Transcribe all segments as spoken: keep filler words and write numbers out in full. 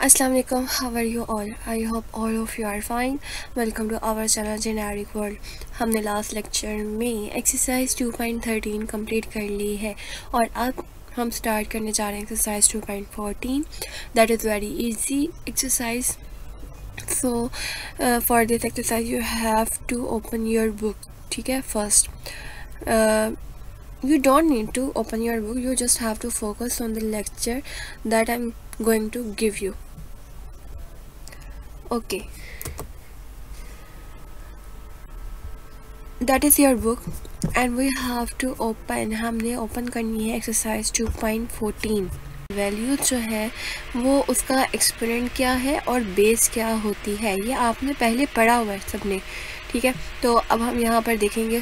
Assalamu alaikum, how are you all? I hope all of you are fine. Welcome to our channel Generic World. हमने last lecture में exercise two point thirteen complete कर ली है और अब हम start करने जा रहे हैं exercise two point fourteen. That is very easy exercise. So for this exercise you have to open your book. ठीक है, first you don't need to open your book, you just have to focus on the lecture that I'm going to give you. Okay, that is your book and we have to open. हमने open करनी है exercise two point fourteen. Value जो है वो उसका exponent क्या है और बेस क्या होती है, ये आपने पहले पढ़ा हुआ है सबने. ठीक है, तो अब हम यहाँ पर देखेंगे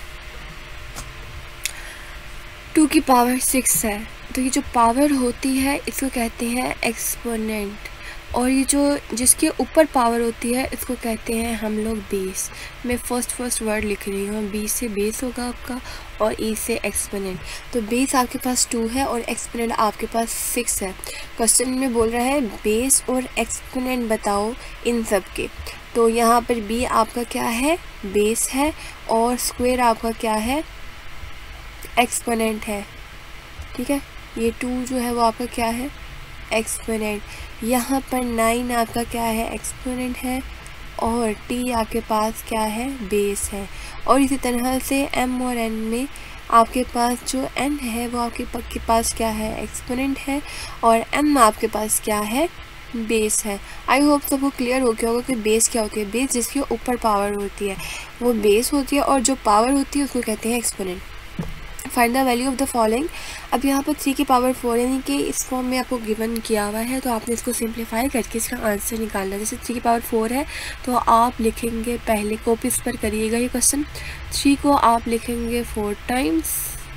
टू की पावर सिक्स है, तो ये जो पावर होती है इसको कहते हैं एक्सपोनेंट, और ये जो जिसके ऊपर पावर होती है इसको कहते हैं हम लोग बेस. मैं फर्स्ट फर्स्ट वर्ड लिख रही हूँ. बी से बेस होगा आपका और ई से एक्सपोनेंट. तो बेस आपके पास टू है और एक्सपोनेंट आपके पास सिक्स है. क्वेश्चन में बोल रहा है बेस और एक्सपोनेंट बताओ इन सब के. तो यहाँ पर बी आपका क्या है, बेस है, और स्क्वायर आपका क्या है, एक्सपोनेंट है. ठीक है, ये टू जो है वो आपका क्या है, एक्सपोनेंट. यहाँ पर नाइन आपका क्या है, एक्सपोनेंट है, और टी आपके पास क्या है, बेस है. और इसी तरह से एम और एन में आपके पास जो एन है वो आपके के पास क्या है, एक्सपोनेंट है, और एम आपके पास क्या है, बेस है. आई होप सबको क्लियर हो गया होगा कि बेस क्या होती है. बेस जिसके ऊपर पावर होती है वो बेस होती है, और जो पावर होती है उसको कहते हैं exponent. Find the value of the following. अब यहाँ पर थ्री की पावर फोर यानी कि इस फॉर्म में आपको गिवन किया हुआ है, तो आपने इसको सिंप्लीफाई करके इसका आंसर निकालना है. जैसे थ्री की पावर फोर है तो आप लिखेंगे, पहले कॉपीज पर करिएगा ये क्वेश्चन. थ्री को आप लिखेंगे फोर टाइम्स.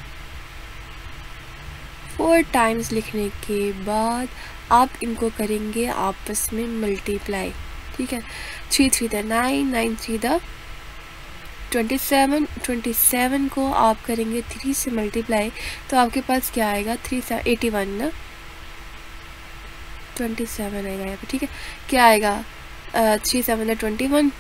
फोर टाइम्स लिखने के बाद आप इनको करेंगे आपस में मल्टीप्लाई. ठीक है, three three the nine, nine three the twenty seven. Twenty seven को आप करेंगे थ्री से मल्टीप्लाई, तो आपके पास क्या आएगा, थ्री एटी वन ना, ट्वेंटी सेवन आएगा यहाँ पे. ठीक है, क्या आएगा, थ्री सेवन ट्वेंटी वन.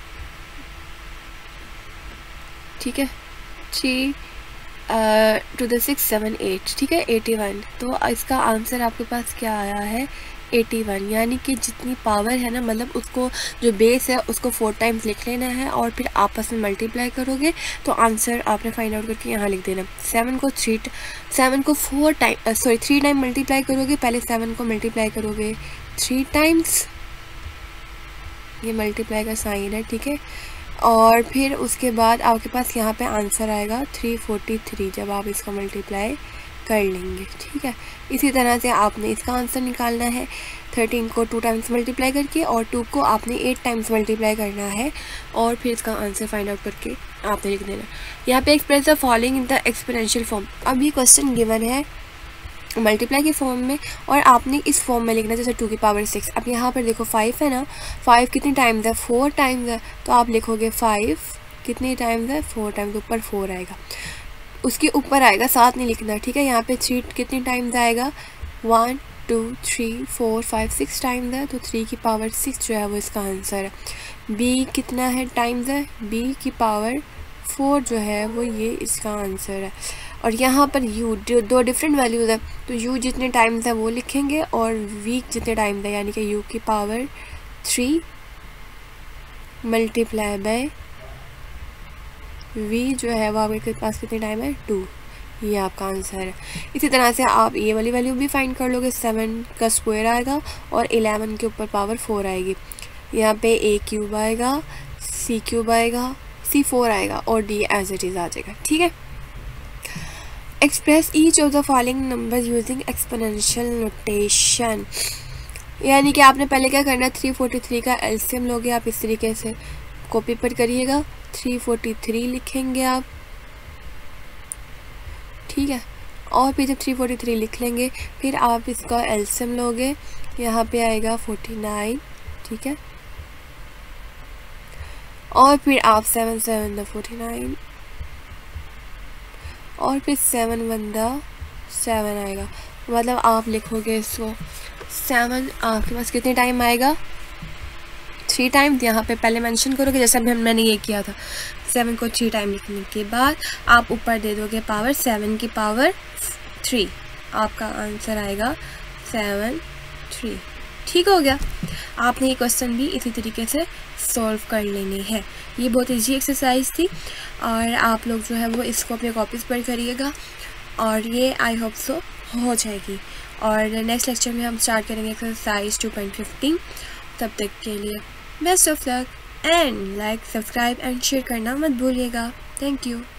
ठीक है, three two the six seven eight. ठीक है, एटी वन. तो इसका आंसर आपके पास क्या आया है, एटी वन. यानी कि जितनी पावर है ना, मतलब उसको जो बेस है उसको फोर टाइम्स लिख लेना है और फिर आपस में मल्टीप्लाई करोगे तो आंसर आपने फाइंड आउट करके यहाँ लिख देना. सेवन को थ्री सेवन को four time sorry three time multiply करोगे. पहले सेवन को मल्टीप्लाई करोगे थ्री टाइम्स, ये मल्टीप्लाई का साइन है. ठीक है, और फिर उसके बाद आपके पास यहाँ पे आंसर आएगा थ्री फोर्टी थ्री जब आप इसका मल्टीप्लाई कर लेंगे. ठीक है, इसी तरह से आपने इसका आंसर निकालना है. थर्टीन को टू टाइम्स मल्टीप्लाई करके और टू को आपने एट टाइम्स मल्टीप्लाई करना है और फिर इसका आंसर फाइंड आउट करके आपने लिख देना. यहाँ पे express the following in the exponential form. अब ये क्वेश्चन गिवन है मल्टीप्लाई के फॉर्म में और आपने इस फॉर्म में लिखना है, जैसे टू की पावर सिक्स. अब यहाँ पर देखो फाइव है ना, फाइव कितनी टाइम्स है, फोर टाइम्स है. तो आप लिखोगे फाइव कितनी टाइम्स है, फोर टाइम्स. ऊपर फोर आएगा, उसके ऊपर आएगा, साथ नहीं लिखना. ठीक है, यहाँ पे थ्री कितनी टाइम्स आएगा, one two three four five six times है, तो थ्री की पावर सिक्स जो है वो इसका आंसर है. बी कितना है टाइम्स है, बी की पावर फोर जो है वो ये इसका आंसर है. और यहाँ पर यू दो डिफरेंट वैल्यूज़ है, तो यू जितने टाइम्स है वो लिखेंगे और वी जितने टाइम्स है, यानी कि यू की power three multiply by v जो है वो आपके पास कितने टाइम है, टू. ये आपका आंसर है. इसी तरह से आप ये वाली वैल्यू भी फाइंड कर लोगे. सेवन का स्क्वायर आएगा और इलेवन के ऊपर पावर फोर आएगी. यहाँ पे ए क्यूब आएगा, सी क्यूब आएगा, सी फोर आएगा और डी एज इट इज़ आ जाएगा. ठीक है, express each of the following number using exponential notation. यानी कि आपने पहले क्या करना है, थ्री फोर्टी थ्री का एलसीएम लोगे आप. इस तरीके से कॉपी पर करिएगा, थ्री फोर्टी थ्री लिखेंगे आप. ठीक है, और फिर जब थ्री फोर्टी थ्री लिख लेंगे फिर आप इसका एलसीएम लोगे. यहाँ पे आएगा फोर्टी नाइन. ठीक है, और फिर आप seven seven the forty nine और फिर सेवन वन द सेवन आएगा. मतलब आप लिखोगे इसको सेवन आपके पास कितने टाइम आएगा, थ्री टाइम। यहाँ पे पहले मेंशन करोगे जैसे हम मैंने ये किया था, सेवन को थ्री टाइम लिखने के बाद आप ऊपर दे दोगे पावर, सेवन की पावर थ्री, आपका आंसर आएगा सेवन थ्री। ठीक हो गया। आपने ये क्वेश्चन भी इसी तरीके से सॉल्व कर लेने हैं। ये बहुत ईजी एक्सरसाइज थी और आप लोग जो है वो इसको अपने कॉपीज़ पर करिएगा और ये आई होप सो हो जाएगी। और नेक्स्ट लेक्चर में हम स्टार्ट करेंगे एक्सरसाइज टू पॉइंट फिफ्टीन। तब तक के लिए best of luck and like, subscribe and share करना मत भूलिएगा। Thank you.